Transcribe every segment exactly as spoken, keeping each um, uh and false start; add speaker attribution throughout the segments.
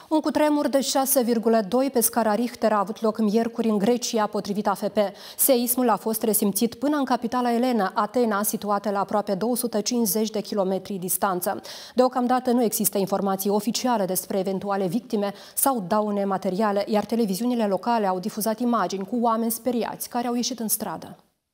Speaker 1: Un cutremur de șase virgulă doi pe scara Richter a avut loc miercuri în Grecia, potrivit A F P. Seismul a fost resimțit până în capitala elenă, Atena, situată la aproape două sute cincizeci de kilometri distanță. Deocamdată nu există informații oficiale despre eventuale victime sau daune materiale, iar televiziunile locale au difuzat imagini cu oameni speriați care au ieșit în stradă.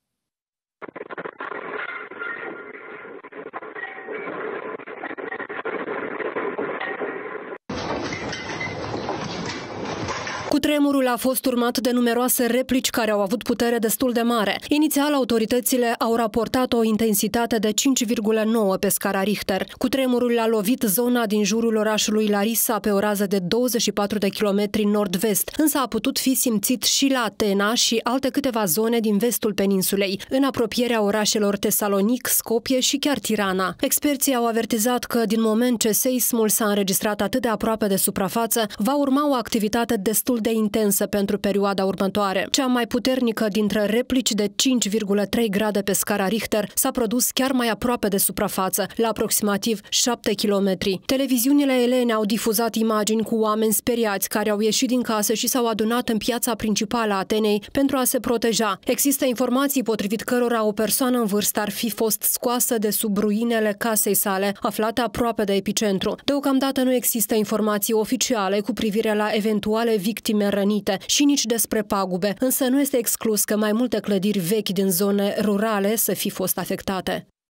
Speaker 1: Cutremurul a fost urmat de numeroase replici care au avut putere destul de mare. Inițial, autoritățile au raportat o intensitate de cinci virgulă nouă pe scara Richter. Cutremurul a lovit zona din jurul orașului Larissa pe o rază de douăzeci și patru de kilometri nord-vest, însă a putut fi simțit și la Atena și alte câteva zone din vestul peninsulei, în apropierea orașelor Tesalonic, Skopje și chiar Tirana. Experții au avertizat că din moment ce seismul s-a înregistrat atât de aproape de suprafață, va urma o activitate destul de intensă pentru perioada următoare. Cea mai puternică dintre replici de cinci virgulă trei grade pe scara Richter s-a produs chiar mai aproape de suprafață, la aproximativ șapte kilometri. Televiziunile elene au difuzat imagini cu oameni speriați care au ieșit din casă și s-au adunat în piața principală a Atenei pentru a se proteja. Există informații potrivit cărora o persoană în vârstă ar fi fost scoasă de sub ruinele casei sale, aflate aproape de epicentru. Deocamdată nu există informații oficiale cu privire la eventuale victime rănite și nici despre pagube, însă nu este exclus că mai multe clădiri vechi din zone rurale să fi fost afectate.